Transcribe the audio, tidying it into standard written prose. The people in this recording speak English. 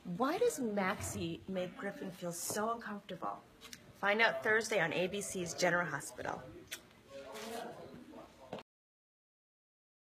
Why does Maxie make Griffin feel so uncomfortable? Find out Thursday on ABC's General Hospital.